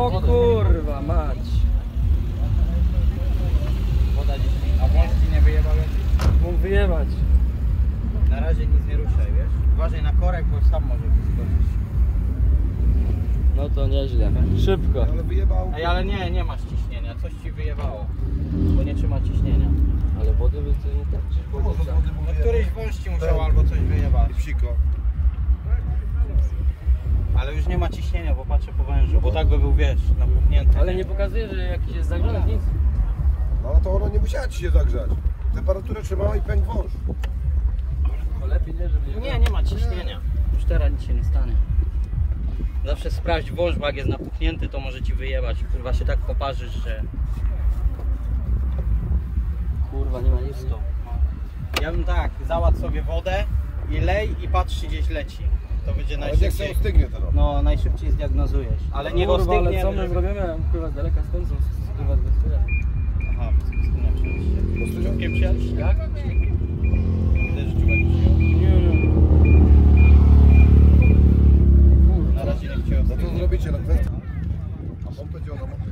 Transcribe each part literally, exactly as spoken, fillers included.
O kurwa mać. Woda gdzieś, a wąż ci nie wyjebał jakiś? Mógł wyjebać. Na razie nic nie ruszaj, wiesz? Uważaj na korek, bo sam może wyskoczyć. No to nieźle. Szybko. Ale wyjebał. Ej, ale nie, nie masz ciśnienia, coś ci wyjebało. Bo nie trzyma ciśnienia. Ale wody by to nie tak. No może z wody mu No wyjebał. któryś wąż ci musiał albo coś wyjebać. I psiko. Ale już nie ma ciśnienia, bo patrzę po wężu, bo tak by był, wiesz, napuchnięty. Ale nie pokazuje, że jakiś jest zagrzany, nic. No ale to ona nie musiała ci się zagrzać. Temperaturę trzymała i pękł wąż. To lepiej nie, żeby Nie, nie ma ciśnienia. Już teraz nic się nie stanie. Zawsze sprawdź wąż, bo jak jest napuchnięty, to może ci wyjebać. Kurwa się tak poparzysz, że... Kurwa, nie ma nic. Pusto. Ja bym tak, załatw sobie wodę i lej i patrz, czy gdzieś leci. To będzie Ale niech najszybciej. się ostygnie teraz. No, najszybciej zdiagnozujesz. Ale nie Kurwa, ale ostygnie. co my zrobimy? Kurwa, z daleka stąd są kurwa z Westynia. Aha, nie przyjęliście. Czułkiem przyjęliście? Jak? Też czułek przyjął. Nie, nie. Na razie nie chciał. No to zrobicie na kwestię. A pompę działa na mopę.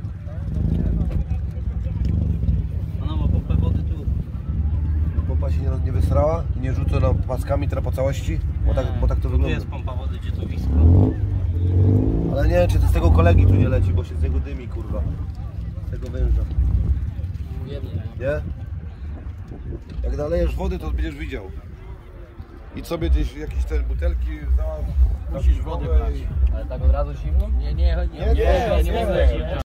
Ona ma pompę wody tu. Pompa się nie, nie wysrała i nie rzuca nam paskami teraz po całości, bo tak, bo tak to Tu wygląda. jest pompa wody, gdzie to wisko. Ale nie wiem, czy to z tego kolegi tu nie leci, bo się z niego dymi, kurwa. Z tego węża. Ujemnie. Nie? Jak nalejesz wody, to będziesz widział. Idź sobie gdzieś jakieś te butelki, załatw. Musisz wody brać. Ale tak od razu zimno? Nie, nie, nie. Nie, nie, nie, nie, nie.